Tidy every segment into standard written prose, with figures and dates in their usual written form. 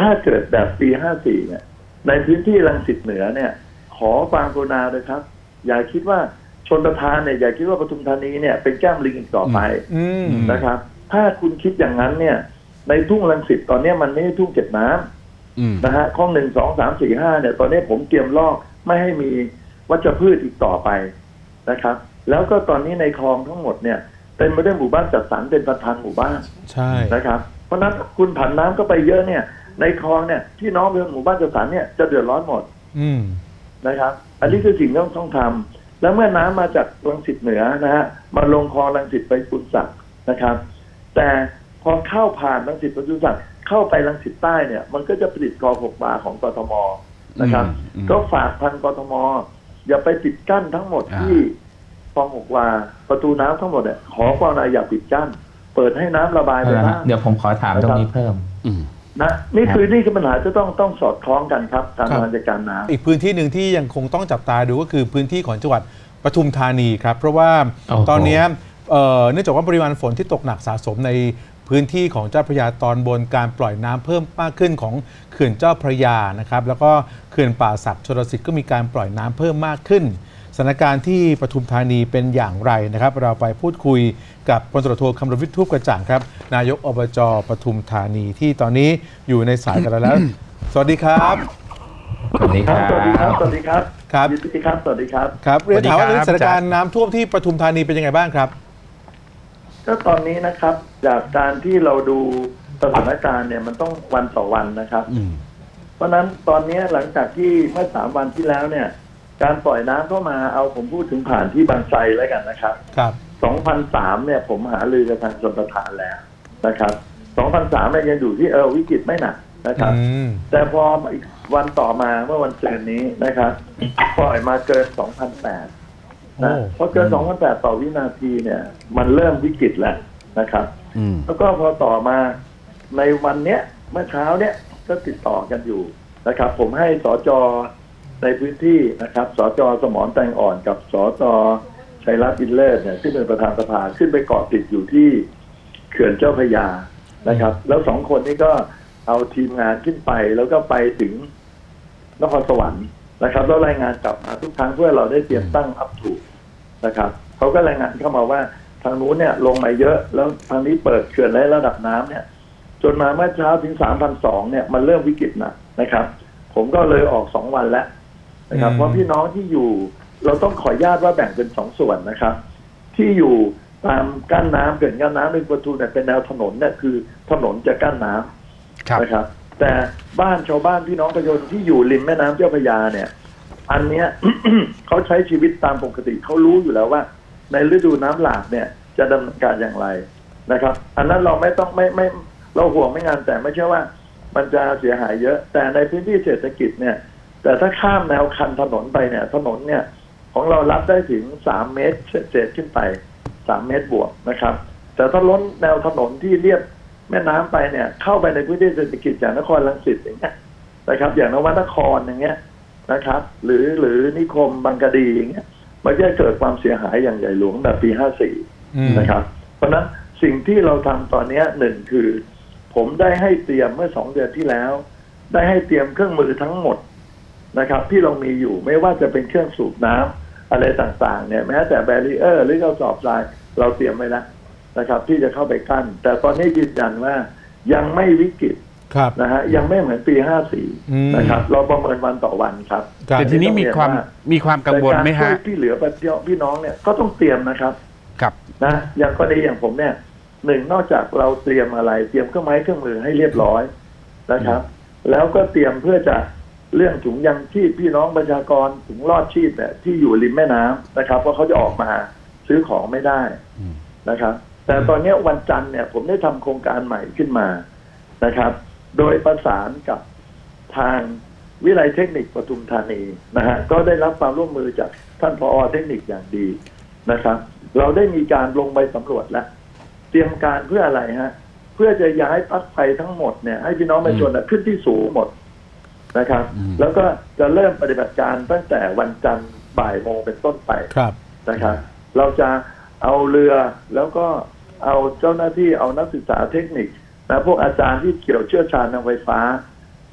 ถ้าเกิดแบบปี54เนี่ยในพื้นที่รังสิตเหนือเนี่ยขอความกรุณาเลยครับอย่าคิดว่าชลประทานเนี่ยอย่าคิดว่าปทุมธานีเนี่ยเป็นแก้มลิงอีกต่อไปนะครับถ้าคุณคิดอย่างนั้นเนี่ยในทุ่งรังสิตตอนนี้มันไม่ใช่ทุ่งเก็บน้ำนะฮะคลอง1 2 3 4 5เนี่ยตอนนี้ผมเตรียมลอกไม่ให้มีวัชพืชอีกต่อไปนะครับแล้วก็ตอนนี้ในคลองทั้งหมดเนี่ยเป็นไปด้วยหมู่บ้านจัดสรรเป็นประธานหมู่บ้านใช่นะครับเพราะนั้นคุณผันน้ำก็ไปเยอะเนี่ยในคลองเนี่ยที่น้องเมืองหมู่บ้านจัดสรรเนี่ยจะเดือดร้อนหมดนะครับอันนี้คือสิ่งที่ต้องทำแล้วเมื่อน้ำมาจากรังสิตเหนือนะฮะมาลงคลองรังสิตไปปุนศักดิ์นะครับแต่พอเข้าผ่านรังสิตไปปุนศักดิ์เข้าไปรังสิตใต้เนี่ยมันก็จะผลิตก6 บาของกทมนะครับก็ฝากทางกทมอย่าไปปิดกั้นทั้งหมดที่คลอง6 วาประตูน้ำทั้งหมดเนี่ยขอความอย่าปิดกั้นเปิดให้น้ำระบายไปบ้างเดี๋ยวผมขอถามตรงนี้เพิ่มนะนี่คือปัญหาจะต้องสอดคล้องกันครับการบริหารจัดการน้ำอีกพื้นที่หนึ่งที่ยังคงต้องจับตาดูก็คือพื้นที่ของจังหวัดปทุมธานีครับเพราะว่าตอนนี้เนื่องจากว่าปริมาณฝนที่ตกหนักสะสมในพื้นที่ของเจ้าพระยาตอนบนการปล่อยน้ำเพิ่มมากขึ้นของเขื่อนเจ้าพระยานะครับแล้วก็เขื่อนป่าสักชลสิทธิ์ก็มีการปล่อยน้ำเพิ่มมากขึ้นสถานการณ์ที่ปทุมธานีเป็นอย่างไรนะครับเราไปพูดคุยกับพลตำรวจโทคำรณวิทย์ทูปกระจ่างครับนายกอบจ.ปทุมธานีที่ตอนนี้อยู่ในสายกันแล้ว สวัสดีครับสวัสดีครับสวัสดีครับสวัสดีครับครับสวัสดีครับสวัสดีครับครับเรียนถามว่าสถานการณ์น้ำท่วมที่ปทุมธานีเป็นยังไงบ้างครับก็ตอนนี้นะครับจากการที่เราดูสถานการณ์เนี่ยมันต้องวันต่อวันนะครับเพราะนั้นตอนนี้หลังจากที่เมื่อ3 วันที่แล้วเนี่ยการปล่อยน้ำเข้ามาเอาผมพูดถึงผ่านที่บางไทรแล้วกันนะครับครับ 2003เนี่ยผมหารือกับทางชลประทานแล้วนะครับ2003เนี่ยยังอยู่ที่วิกฤตไม่หนักนะครับแต่พออีกวันต่อมาเมื่อวันศุกร์นี้นะครับปล่อยมาเกิน 2,800 นะพอเกิน 2,800 ต่อวินาทีเนี่ยมันเริ่มวิกฤตแล้วนะครับแล้วก็พอต่อมาในวันเนี้ยเมื่อเช้าเนี้ยก็ติดต่อกันอยู่นะครับผมให้สจ.ในพื้นที่นะครับสจ.สมรแตงอ่อนกับสจ.ชัยรัตน์อินเลิศเนี่ยที่เป็นประธานสภาขึ้นไปเกาะติดอยู่ที่เขื่อนเจ้าพระยานะครับแล้ว2 คนนี้ก็เอาทีมงานขึ้นไปแล้วก็ไปถึงนครสวรรค์นะครับแล้วรายงานกลับมาทุกครั้งเพื่อเราได้เตรียมตั้งอัพถูกนะครับเขาก็รายงานเข้ามาว่าทางนู้นเนี่ยลงมาเยอะแล้วทางนี้เปิดเขื่อนและระดับน้ำเนี่ยจนมาเมื่อเช้าถึง 3,200 เนี่ยมันเริ่มวิกฤตนะครับผมก็เลยออก2 วันแล้วนะครับเพราะพี่น้องที่อยู่เราต้องขออนุญาตว่าแบ่งเป็น2 ส่วนนะครับที่อยู่ตามกั้นน้ำเขื่อนกั้นน้ำในปทุมเนี่ยเป็นแนวถนนเนี่ยคือถนนจะกั้นน้ำนะครับแต่บ้านชาวบ้านพี่น้องประชาชนที่อยู่ริมแม่น้ำเจ้าพระยาเนี่ยอันเนี้ย เขาใช้ชีวิตตามปกติเขารู้อยู่แล้วว่าในฤดูน้ำหลากเนี่ยจะดำเนินการอย่างไรนะครับอันนั้นเราไม่ต้องไม่เราห่วงไม่งานแต่ไม่ใช่ว่ามันจะเสียหายเยอะแต่ในพื้นที่เศรษฐกิจเนี่ยแต่ถ้าข้ามแนวคันถนนไปเนี่ยถนนเนี่ยของเรารับได้ถึง3 เมตรเศษขึ้นไป3 เมตรบวกนะครับแต่ถ้าล้นแนวถนนที่เรียบแม่น้ำไปเนี่ยเข้าไปในพื้นที่เศรษฐกิจอย่างนครรังสิตอย่างเงี้ยนะครับอย่างนวนครอย่างเงี้ยนะครับหรือนิคมบางกะดีอย่างเงี้ยมันจะเกิดความเสียหายอย่างใหญ่หลวงแบบปี54นะครับเพราะนั้นสิ่งที่เราทำตอนนี้1คือผมได้ให้เตรียมเมื่อ2 เดือนที่แล้วได้ให้เตรียมเครื่องมือทั้งหมดนะครับที่เรามีอยู่ไม่ว่าจะเป็นเครื่องสูบน้ำอะไรต่างๆเนี่ยแม้แต่แบรีเออร์หรือกระสอบทรายเราเตรียมไว้แล้วนะครับที่จะเข้าไปกั้นแต่ตอนนี้ยืนยันว่ายังไม่วิกฤตนะฮะยังไม่เหมือนปี54นะครับเราประเมินวันต่อวันครับแต่ทีนี้มีความกังวลไหมฮะที่เหลือพี่น้องเนี่ยก็ต้องเตรียมนะครับนะอย่างกรณีอย่างผมเนี่ย1นอกจากเราเตรียมอะไรเตรียมเครื่องไม้เครื่องมือให้เรียบร้อยนะครับแล้วก็เตรียมเพื่อจะเรื่องถุงยังชีพพี่น้องประชากรถุงรอดชีพเนี่ยที่อยู่ริมแม่น้ำนะครับเพราะเขาจะออกมาซื้อของไม่ได้นะครับแต่ตอนนี้วันจันทร์เนี่ยผมได้ทำโครงการใหม่ขึ้นมานะครับโดยประสานกับทางวิทยาลัยเทคนิคปทุมธานีนะฮะก็ได้รับความร่วมมือจากท่านผอ.เทคนิคอย่างดีนะครับเราได้มีการลงไปสำรวจแล้วเตรียมการเพื่ออะไรฮะเพื่อจะย้ายปลั๊กไฟทั้งหมดเนี่ยให้พี่น้องประชาชนขึ้นที่สูงหมดนะครับแล้วก็จะเริ่มปฏิบัติการตั้งแต่วันจันทร์บ่ายโมงเป็นต้นไปนะครับเราจะเอาเรือแล้วก็เอาเจ้าหน้าที่เอานักศึกษาเทคนิคนะพวกอาจารย์ที่เกี่ยวเชี่ยวชาญทางไฟฟ้า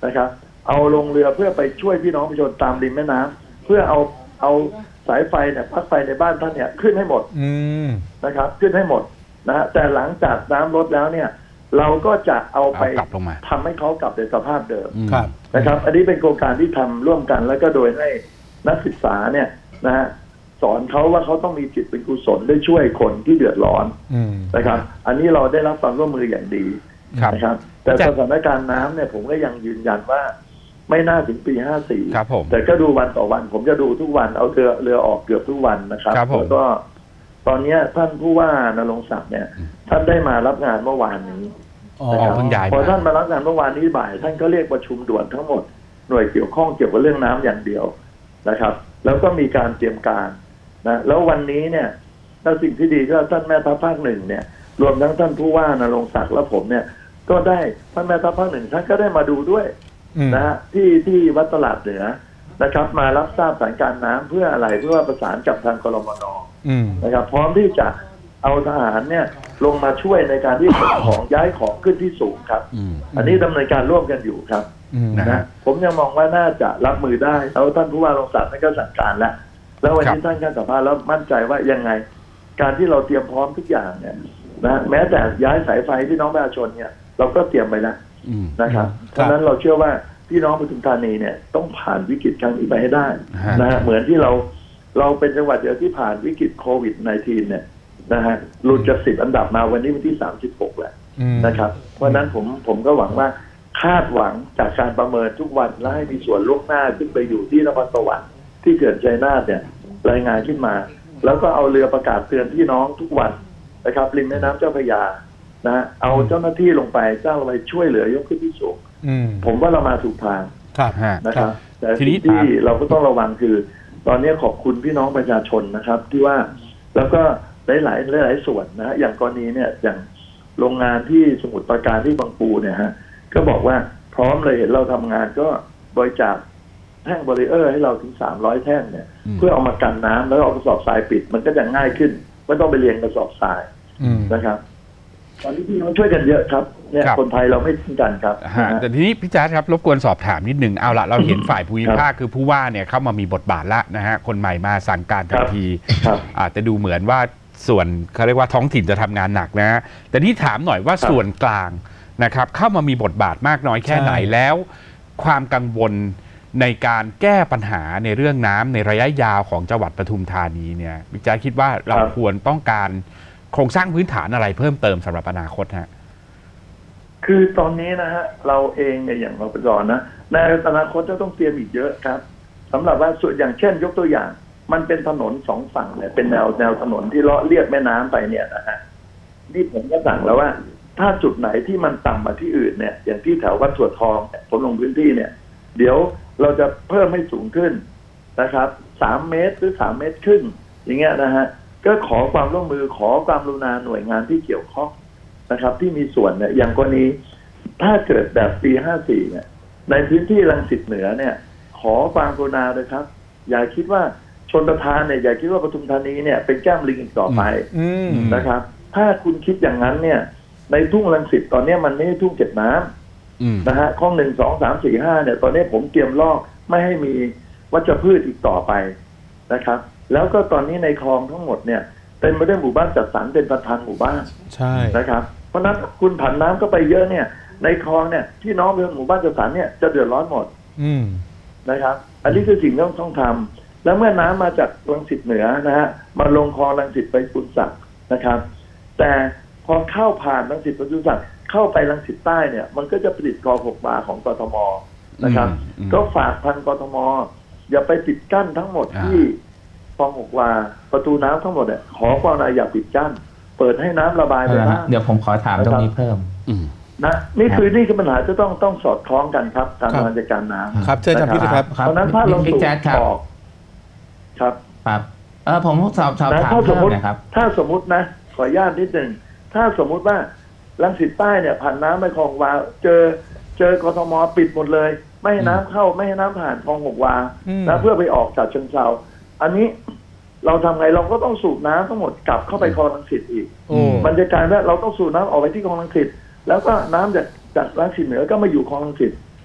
นะครับเอาลงเรือเพื่อไปช่วยพี่น้องประชาชนตามริมแม่น้ำเพื่อเอาสายไฟเนี่ยปลั๊กไฟในบ้านท่านเนี่ยขึ้นให้หมดนะครับขึ้นให้หมดนะฮะแต่หลังจากน้ำลดแล้วเนี่ยเราก็จะเอาไปทำให้เขากลับในสภาพเดิมนะครับอันนี้เป็นโครงการที่ทำร่วมกันแล้วก็โดยให้นักศึกษาเนี่ยนะฮะสอนเขาว่าเขาต้องมีจิตเป็นกุศลได้ช่วยคนที่เดือดร้อนนะครับอันนี้เราได้รับความร่วมมืออย่างดีนะครับแต่สถานการณ์น้ำเนี่ยผมก็ยังยืนยันว่าไม่น่าถึงปี54แต่ก็ดูวันต่อวันผมจะดูทุกวันเอาเรือออกเกือบทุกวันนะครับแล้วก็ตอนนี้ท่านผู้ว่านรงค์ศักดิ์เนี่ยท่านได้มารับงานเมื่อวานนี้นะครับพอท่านมารับงานเมื่อวานนี้บ่ายท่านก็เรียกประชุมด่วนทั้งหมดหน่วยเกี่ยวข้องเกี่ยวกับเรื่องน้ำอย่างเดียวนะครับแล้วก็มีการเตรียมการนะแล้ววันนี้เนี่ยถ้าสิ่งที่ดีก็ท่านแม่ทัพภาคหนึ่งเนี่ยรวมทั้งท่านผู้ว่านรงค์ศักดิ์และผมเนี่ยก็ได้ท่านแม่ทัพภาคหนึ่งท่านก็ได้มาดูด้วยนะฮะที่วัดตลาดเหนือนะครับมารับทราบสถานการณ์น้ำเพื่ออะไรเพื่อประสานกับทางกรมน.นะครับพร้อมที่จะเอาทหารเนี่ยลงมาช่วยในการที่ขนของย้ายของขึ้นที่สูงครับอันนี้ดำเนินการร่วมกันอยู่ครับนะผมยังมองว่าน่าจะรับมือได้แล้วท่านผู้ว่านรงค์ศักดิ์ท่านก็สั่งการแล้ววันนี้ท่านก็สัมภาษณ์แล้วมั่นใจว่ายังไงการที่เราเตรียมพร้อมทุกอย่างเนี่ยนะแม้แต่ย้ายสายไฟพี่น้องประชาชนเนี่ยเราก็เตรียมไปแล้วนะครับเพราะฉะนั้นเราเชื่อว่าพี่น้องปทุมธานีเนี่ยต้องผ่านวิกฤตครั้งนี้ไปให้ได้นะเหมือนที่เราเป็นจังหวัดเดียวที่ผ่านวิกฤตโควิด -19 เนี่ยนะฮะหลุดจาก10 อันดับมาวันนี้วันที่36แล้วนะครับเพราะฉะนั้นผมก็หวังว่าคาดหวังจากการประเมินทุกวันและให้มีส่วนล่วงหน้าขึ้นไปอยู่ที่นครสวรรค์ที่เขื่อนชัยนาทเนี่ยรายงานขึ้นมาแล้วก็เอาเรือประกาศเตือนพี่น้องทุกวันนะครับริมแม่น้ำเจ้าพระยานะเอาเจ้าหน้าที่ลงไปจ้างลงไปช่วยเหลือยกขึ้นที่สูงผมว่าเรามาถูกทางนะครับแต่ที่เราก็ต้องระวังคือตอนนี้ขอบคุณพี่น้องประชาชนนะครับที่ว่าแล้วก็หลายส่วนนะอย่างกรณีเนี่ยอย่างโรงงานที่สมุทรปราการที่บางปูเนี่ยฮะก็บอกว่าพร้อมเลยเห็นเราทำงานก็บริจาคแท่งบารีเออร์ให้เราถึง300 แท่งเนี่ยเพื่อเอามากันน้ำแล้วเอากระสอบทรายปิดมันก็จะง่ายขึ้นไม่ต้องไปเรียงกระสอบทรายนะครับตอนนี้พี่น้องช่วยกันเยอะครับเนี่ยคนไทยเราไม่ทิ้งกันครับแต่ทีนี้พี่แจ๊ดครับรบกวนสอบถามนิดนึงเอาละเราเห็นฝ่ายภูมิภาคคือผู้ว่าเนี่ยเข้ามามีบทบาทละนะฮะคนใหม่มาสั่งการทันทีอาจจะดูเหมือนว่าส่วนเขาเรียกว่าท้องถิ่นจะทำงานหนักนะแต่ที่ถามหน่อยว่าส่วนกลางนะครับเข้ามามีบทบาทมากน้อยแค่ไหนแล้วความกังวลในการแก้ปัญหาในเรื่องน้ำในระยะยาวของจังหวัดปทุมธานีเนี่ยพี่แจ๊ดคิดว่าเราควรต้องการโครงสร้างพื้นฐานอะไรเพิ่มเติมสำหรับอนาคตฮะคือตอนนี้นะฮะเราเองเนี่ยอย่างเราไปก่อนนะในอนาคตจะต้องเตรียมอีกเยอะครับสำหรับว่าส่วนอย่างเช่นยกตัวอย่างมันเป็นถนน2 ฝั่งเนี่ยเป็นแนวถนนที่เลาะเลียบแม่น้ำไปเนี่ยนะฮะนี่ผมก็สั่งแล้วว่าถ้าจุดไหนที่มันต่ำกว่าที่อื่นเนี่ยอย่างที่แถววัดถั่วทองผมลงพื้นที่เนี่ยเดี๋ยวเราจะเพิ่มให้สูงขึ้นนะครับ3 เมตรหรือ3 เมตรครึ่งอย่างเงี้ยนะฮะก็ขอความร่วมมือขอความกรุณาหน่วยงานที่เกี่ยวข้องนะครับที่มีส่วนเนี่ยอย่างกรณีถ้าเกิดแบบปี54เนี่ยในพื้นที่รังสิตเหนือเนี่ยขอความกรุณาเลยครับอย่าคิดว่าชลประทานเนี่ยอย่าคิดว่าปทุมธานีเนี่ยเป็นแก้มลิงอีกต่อไปนะครับถ้าคุณคิดอย่างนั้นเนี่ยในทุ่งรังสิตตอนนี้มันไม่ใช่ทุ่งเก็บน้ำนะฮะคลอง1 2 3 4 5เนี่ยตอนนี้ผมเตรียมลอกไม่ให้มีวัชพืชอีกต่อไปนะครับแล้วก็ตอนนี้ในคลองทั้งหมดเนี่ยเป็นมาด้วยหมู่บ้านจัดสรรเป็นประธานหมู่บ้านใช่นะครับเพราะนั้นคุณผันน้ำก็ไปเยอะเนี่ยในคลองเนี่ยที่น้องเป็นหมู่บ้านจัดสรรเนี่ยจะเดือดร้อนหมดนะครับอันนี้คือสิ่งที่ต้องทำแล้วเมื่อน้ำมาจากรังสิตเหนือนะฮะมาลงคลองรังสิตไปปุณศักดิ์นะครับแต่พอเข้าผ่านรังสิตไปปุณศักดิ์เข้าไปรังสิตใต้เนี่ยมันก็จะผลิตคลอง6 วาของกทมนะครับก็ฝากทางกทมอย่าไปปิดกั้นทั้งหมดที่คลอง6 วาประตูน้ำทั้งหมดเนี่ยขอความกรุณาอย่าปิดกั้นเปิดให้น้ำระบายไปบ้างเดี๋ยวผมขอถามตรงนี้เพิ่มนะนี่คือปัญหาจะต้องสอดคล้องกันครับการบริหารจัดการน้ำครับเชิญจำพิธครับเพราะนั้นถ้าเราสูบออกครับผมสอบถามเพิ่มนะครับถ้าสมมตินะขออนุญาตนิดหนึ่งถ้าสมมุติว่ารังสิตใต้เนี่ยผ่านน้ำไปคลองวาเจอกทมปิดหมดเลยไม่ให้น้ำเข้าไม่ให้น้ำผ่านคลอง6 วานะเพื่อไปออกจากเชิงเทราอันนี้เราทำไงเราก็ต้องสูบน้ำทั้งหมดกลับเข้าไปคลองรังสิตอีกมันจะกลายว่าเราต้องสูบน้ำออกไปที่คลองรังสิตแล้วก็น้ำจากรังสิตเหนือก็มาอยู่คลองรังสิต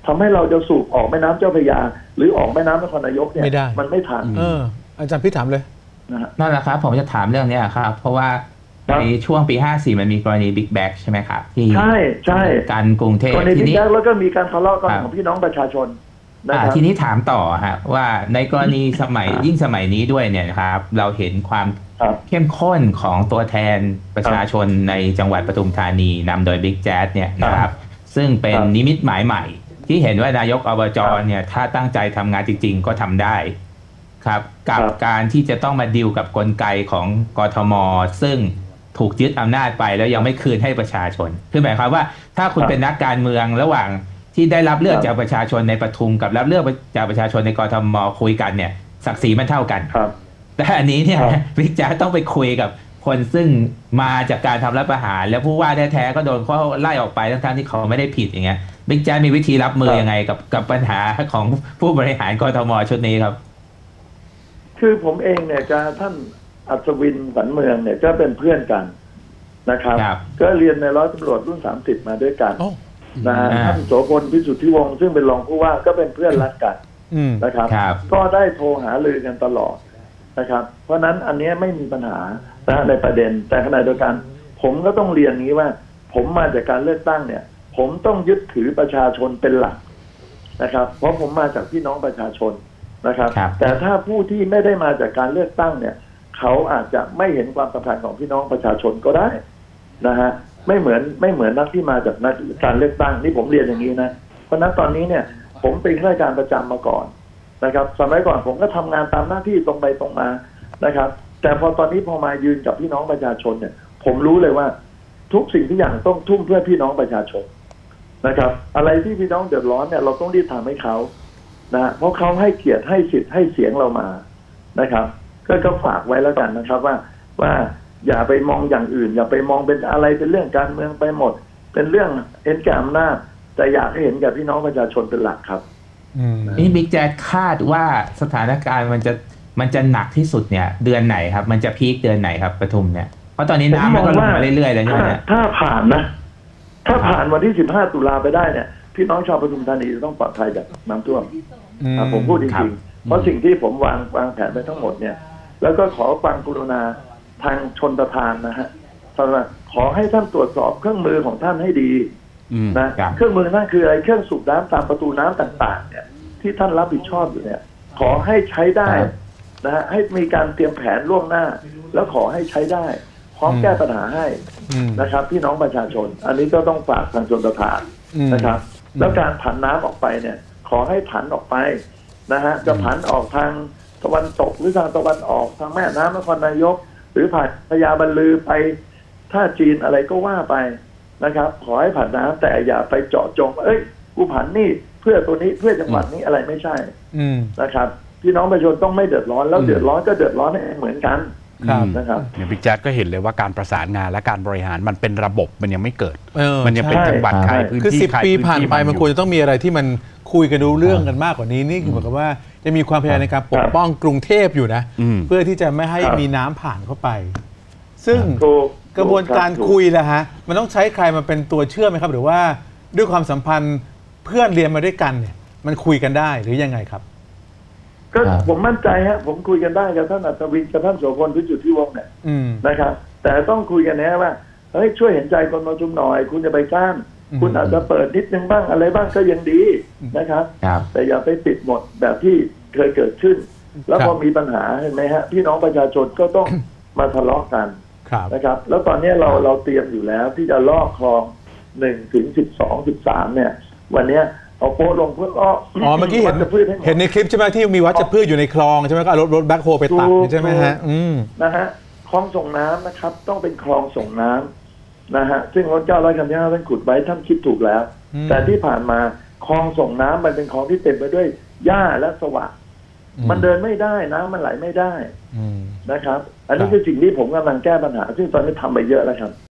ทำให้เราจะสูบออกแม่น้ำเจ้าพระยาหรือออกแม่น้ำนครนายกเนี่ยไม่ได้มันไม่ทันอาจารย์พิษถามเลยนะฮะนั่นแหละครับผมจะถามเรื่องนี้ครับเพราะว่าครัในบช่วงปี 54 มันมีกรณีบิ๊กแบ็กใช่ไหมครับที่ใช่การกรุงเทพกรณีทีบิ๊กนี้แบ็คแล้วก็มีการทะเลาะกันครับของพี่น้องประชาชนนะครับทีนี้ถามต่อฮะว่าในกรณีสมัยยิ่งสมัยนี้ด้วยเนี่ยนะครับเราเห็นความครับเข้มข้นของตัวแทนประชาชนในจังหวัดปทุมธานีนำโดยบิ๊กแจ๊สเนี่ยนะครับซึ่งเป็นครับนิมิตหมายใหม่ ที่เห็นว่านายกอบจเนี่ยถ้าตั้งใจทำงานจริง ๆ ก็ทำได้ครับกับครับการที่จะต้องมาดีลกับกลไกของกทมซึ่งถูกยึดอำนาจไปแล้วยังไม่คืนให้ประชาชนคือหมายความว่าถ้าคุณเป็นนักการเมืองระหว่างที่ได้รับเลือกจากประชาชนในปทุมกับรับเลือกจากประชาชนในกทมคุยกันเนี่ยศักดิ์ศรีมันเท่ากันครับแต่อันนี้เนี่ยครับบิ๊กแจ๊สต้องไปคุยกับคนซึ่งมาจากการทำรัฐประหารแล้วผู้ว่าแท้ๆก็โดนเขาไล่ออกไปทั้งๆที่เขาไม่ได้ผิดอย่างเงี้ยบิ๊กแจ๊สมีวิธีรับมือยังไงกับปัญหาของผู้บริหารกทมชุดนี้ครับคือผมเองเนี่ยกับท่านอัศวินขวัญเมืองเนี่ยก็เป็นเพื่อนกันนะครับครับก็เรียนในร้อยตำรวจรุ่น30มาด้วยกันโอ้นะฮะอ่าท่านโสพลพิสุทธิวงศ์ซึ่งเป็นรองผู้ว่าก็เป็นเพื่อนรักกันอืมนะครับครับก็ได้โทรหาลือกันตลอดนะครับ เพราะฉะนั้นอันเนี้ยไม่มีปัญหานะในประเด็นแต่ขณะเดียวกัน ผมก็ต้องเรียนนี้ว่า ผมมาจากการเลือกตั้งเนี่ย ผมต้องยึดถือประชาชนเป็นหลักนะครับ เพราะผมมาจากพี่น้องประชาชนนะครับครับแต่ถ้าผู้ที่ไม่ได้มาจากการเลือกตั้งเนี่ย เขาอาจจะไม่เห็นความสำคัญของพี่น้องประชาชนก็ได้นะฮะไม่เหมือนนักที่มาจากนักการเลือกตั้งนี่ผมเรียนอย่างนี้นะเพราะฉะนั้นตอนนี้เนี่ย ผมเป็นข้าราชการประจำมาก่อนนะครับสมัยก่อนผมก็ทำงานตามหน้าที่ตรงไปตรงมานะครับ แต่พอตอนนี้พอมายืนกับพี่น้องประชาชนเนี่ย ผมรู้เลยว่าทุกสิ่งทุกอย่างต้องทุ่มเพื่อพี่น้องประชาชนนะครับ อะไรที่พี่น้องเดือดร้อนเนี่ยเราต้องรีบทำให้เขานะเพราะเขาให้เกียรติให้สิทธิ์ให้เสียงเรามานะครับ ก็ฝากไว้แล้วกันนะครับว่าอย่าไปมองอย่างอื่น อย่าไปมองเป็นอะไรเป็นเรื่องการเมืองไปหมด เป็นเรื่องเห็นแก่อำนาจแต่อยากให้เห็นแก่พี่น้องประชาชนเป็นหลักครับนี่บิ๊กแจ๊สคาดว่าสถานการณ์มันจะหนักที่สุดเนี่ยเดือนไหนครับมันจะพีคเดือนไหนครับปทุมเนี่ยเพราะตอนนี้น้ำมันก็ลงมาเรื่อยๆเลยใช่ไหมเนี่ยถ้าผ่านนะถ้าผ่านวันที่15 ตุลาไปได้เนี่ยพี่น้องชาวปทุมธานีจะต้องปลอดภัยจากน้ำท่วมผมพูดจครัริบงๆเพราะสิ่งที่ผมวางแผนไปทั้งหมดเนี่ย แล้วก็ขอความกรุณาทางชนประทานนะฮะขอให้ท่านตรวจสอบเครื่องมือของท่านให้ดีนะครับ เครื่องมือนั่นคืออะไรเครื่องสูบน้ำตามประตูน้ำต่างๆเนี่ยที่ท่านรับผิดชอบอยู่เนี่ย ขอให้ใช้ได้นะฮะให้มีการเตรียมแผนล่วงหน้า แล้วขอให้ใช้ได้พร้อมแก้ปัญหาให้นะครับพี่น้องประชาชน อันนี้ก็ต้องฝากทางชนประทานนะครับ แล้วการผันน้ำออกไปเนี่ย ขอให้ผันออกไปนะฮะจะผันออกทางตะวันตกหรือทางตะวันออกทางแม่น้ำนครนายก หรือผ่านพญาบัลลือไปท่าจีนอะไรก็ว่าไปนะครับ ขอให้ผันน้ำแต่อย่าไปเจาะจงเอ้ยกูผันนี่เพื่อตัวนี้เพื่อจังหวัดนี้อะไรไม่ใช่นะครับพี่น้องประชาชนต้องไม่เดือดร้อนแล้วเดือดร้อนก็เดือดร้อนเหมือนกันนะครับเนี่ยบิ๊กแจ๊สก็เห็นเลยว่าการประสานงานและการบริหารมันเป็นระบบมันยังไม่เกิด มันยังเป็นใช่จังหวัดใครพื้นคือที่ 10 ใครปีพื้นผ่านที่ไปมันอยู่ควรจะต้องมีอะไรที่มันคุยกันรู้เรื่องกันมากกว่านี้นี่คือเหมือนกับว่าจะมีความพยายามในการปกป้องกรุงเทพอยู่นะ เพื่อที่จะไม่ให้มีน้ำผ่านเข้าไป ซึ่งกระบวนการคุยล่ะฮะมันต้องใช้ใครมาเป็นตัวเชื่อมไหมครับ หรือว่าด้วยความสัมพันธ์เพื่อนเรียนมาด้วยกันเนี่ยมันคุยกันได้หรือยังไงครับก็ผมมั่นใจฮะผมคุยกันได้กับท่านอัศวินกับท่านโสพลพิสุทธิวงศ์เนี่ยนะครับ แต่ต้องคุยกันนะว่าเฮ้ยช่วยเห็นใจคนประชุมหน่อย คุณจะไปก้านคุณอาจจะเปิดนิดนึงบ้างอะไรบ้างก็ยังดีนะครับ แต่อย่าไปปิดหมดแบบที่เคยเกิดขึ้น แล้วพอมีปัญหาเห็นไหมฮะพี่น้องประชาชนก็ต้องมาทะเลาะกันนะครับ แล้วตอนนี้เราเตรียมอยู่แล้วที่จะลอกคลอง1 ถึง 12 13เนี่ย วันนี้เอาโพสลงเพื่อเมื่อกี้เห็นในคลิปใช่ไหมที่มีวัชพืชอยู่ในคลองใช่ไหมก็เอารถแบ็คโฮไปตัดใช่ไหมฮะนะฮะคลองส่งน้ำนะครับต้องเป็นคลองส่งน้ำนะฮะซึ่งพระเจ้าร้อยคำย่าท่านขุดไว้ท่านคิดถูกแล้ว แต่ที่ผ่านมาคลองส่งน้ำมันเป็นคลองที่เต็มไปด้วยหญ้าและสวะมันเดินไม่ได้น้ำมันไหลไม่ได้นะครับ อันนี้คือสิ่งที่ผมกำลังแก้ปัญหาซึ่งตอนนี้ทำไปเยอะแล้วครับ